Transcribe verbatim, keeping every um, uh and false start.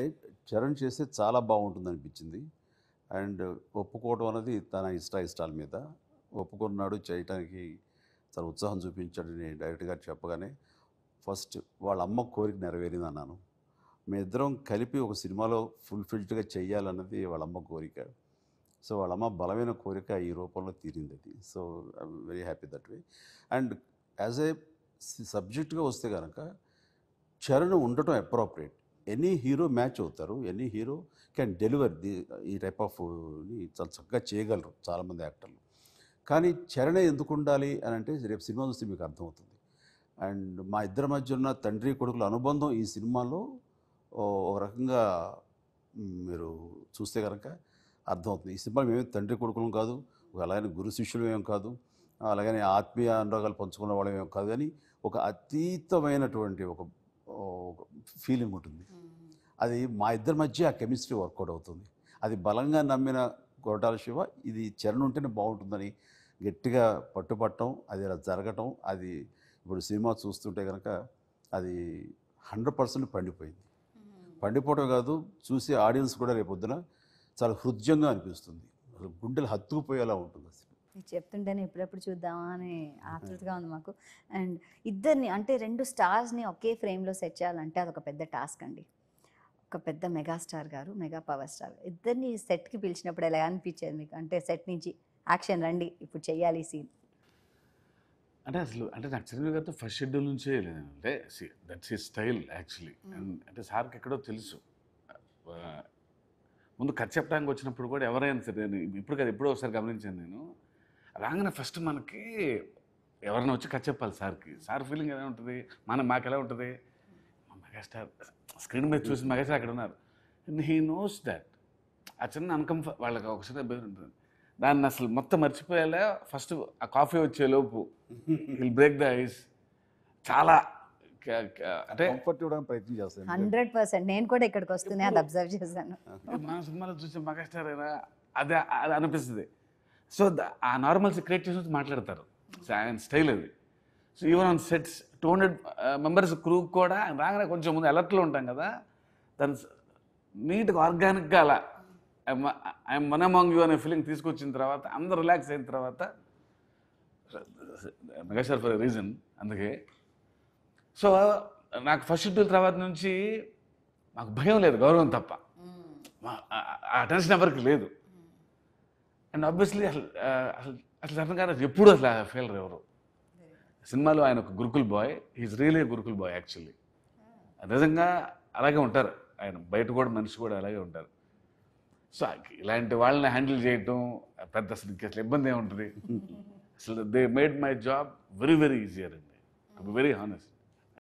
చరణ్ చేస్తే చాలా బాగుంటుంది అనిపించింది. అండ్ ఒప్పుకోవడం అనేది తన ఇష్ట ఇష్టాల మీద ఒప్పుకున్నాడు, చేయటానికి చాలా ఉత్సాహం చూపించాడని డైరెక్ట్ గారు చెప్పగానే ఫస్ట్ వాళ్ళ అమ్మ కోరిక నెరవేరింది అన్నాను. మీ ఇద్దరం కలిపి ఒక సినిమాలో ఫుల్ఫిల్డ్గా చెయ్యాలన్నది వాళ్ళ అమ్మ కోరిక. సో వాళ్ళమ్మ బలమైన కోరిక ఈ రూపంలో తీరింది అది. So I'm very happy that way. And as a సబ్జెక్ట్గా వస్తే కనుక చరణ్ ఉండటం అప్రోప్రియేట్. ఎనీ హీరో మ్యాచ్ అవుతారు, any hero can deliver the ఈ టైప్ ఆఫ్ని చాలా చక్కగా చేయగలరు చాలామంది యాక్టర్లు. కానీ చరణే ఎందుకు ఉండాలి అని అంటే రేపు సినిమా చూస్తే మీకు అర్థమవుతుంది. అండ్ మా ఇద్దరి మధ్య ఉన్న తండ్రి కొడుకుల అనుబంధం ఈ సినిమాలో ఒక రకంగా మీరు చూస్తే కనుక అర్థమవుతుంది. ఈ సినిమా మేమే తండ్రి కొడుకులం కాదు, అలాగని గురు శిష్యులు ఏం కాదు, అలాగని ఆత్మీయ అనురాగాలు పంచుకున్న వాళ్ళం ఏం కాదు, కానీ ఒక అతీతమైనటువంటి ఒక ఫీలింగ్ ఉంటుంది. అది మా ఇద్దరి మధ్య ఆ కెమిస్ట్రీ వర్కౌట్ అవుతుంది. అది బలంగా నమ్మిన కొరటాల శివ ఇది చరణ్ ఉంటేనే బాగుంటుందని గట్టిగా పట్టుపట్టడం, అది అలా జరగటం, అది ఇప్పుడు సినిమా చూస్తుంటే కనుక అది హండ్రెడ్ పర్సెంట్ పండిపోయింది. పండిపోవడం కాదు, చూసే ఆడియన్స్ కూడా రేపొద్దున చాలా హృదయంగా అనిపిస్తుంది, గుండెలు హత్తుకుపోయేలా ఉంటుంది. అసలు మీరు చెప్తుంటేనే ఎప్పుడెప్పుడు చూద్దామా అని ఆతృతగా ఉంది మాకు. అండ్ ఇద్దరిని అంటే రెండు స్టార్స్ని ఒకే ఫ్రేమ్లో సెట్ చేయాలంటే అదొక పెద్ద టాస్క్ అండి. ఒక పెద్ద మెగాస్టార్ గారు, మెగా పవర్ స్టార్ ఇద్దరిని సెట్కి పిలిచినప్పుడు ఎలా అనిపించేది మీకు? అంటే సెట్ నుంచి యాక్షన్ రండి ఇప్పుడు చెయ్యాలి సీన్ అంటే అసలు అంటే నాకు చిరంజీవి గారితో ఫస్ట్ షెడ్యూల్ నుంచే లేదు. అంటే that's his style actually. And అంటే సార్కి ఎక్కడో తెలుసు. ముందు కథ చెప్పడానికి వచ్చినప్పుడు కూడా ఎవరైనా సరే, నేను ఇప్పుడు కదా ఎప్పుడో ఒకసారి గమనించాను నేను, రాగానే ఫస్ట్ మనకి ఎవరైనా వచ్చి కథ చెప్పాలి సార్కి. సార్ ఫీలింగ్ ఎలా ఉంటుంది, మన మాకు ఎలా ఉంటుంది, మెగాస్టార్ స్క్రీన్ మీద చూసి మెగాస్టార్ అక్కడ ఉన్నారు, హీ నోస్ దాట్. ఆ చిన్న అన్కంఫర్ట్ వాళ్ళకి ఒక చిన్న బెయిర్ ఉంటుంది, దాన్ని అసలు మొత్తం మర్చిపోయేలా ఫస్ట్ ఆ కాఫీ వచ్చేలోపు విల్ బ్రేక్ ద ఐస్. చాలా అంటే కంఫర్ట్ ఇవ్వడానికి ప్రయత్నం చేస్తాను. హండ్రెడ్ పర్సెంట్ నేను కూడా ఇక్కడికి వస్తూనే అది అబ్జర్వ్ చేశాను. మన సినిమాలో చూసే మెగాస్టార్ అయినా అదే అది అనిపిస్తుంది. సో ఆ నార్మల్స్ క్రియేట్ చేసి మాట్లాడతారు, ఆయన స్టైల్ అది. So even on sets two hundred members crew కూడా రాగానే కొంచెం ముందు అలర్ట్లో ఉంటాం కదా, దాని నీట్గా ఆర్గానిక్గా అలా ఐఎమ్ వన్ అమాంగ్ యూ అనే ఫీలింగ్ తీసుకొచ్చిన తర్వాత అందరూ రిలాక్స్ అయిన తర్వాత మెగాస్టార్ ఫర్ రీజన్. అందుకే సో నాకు ఫస్ట్ షెడ్యూల్ తర్వాత నుంచి మాకు భయం లేదు, గౌరవం తప్ప. ఆ టెన్షన్ ఎవరికి లేదు. అండ్ ఆబ్వియస్లీ అసలు అసలు అసలు అర్థం కాదు ఎప్పుడు అసలు ఫెయిలర్ ఎవరు. సినిమాలో ఆయన ఒక gurukul boy, is really gurukul boy actually. నిజంగా అలాగే ఉంటారు ఆయన, బయట కూడా మనిషి కూడా అలాగే ఉంటారు. సో ఇలాంటి వాళ్ళని హ్యాండిల్ చేయటం పెద్ద అసలు అసలు ఇబ్బంది ఏముంటుంది. అసలు they made my job very very easier అండి, టు బి వెరీ హానెస్ట్.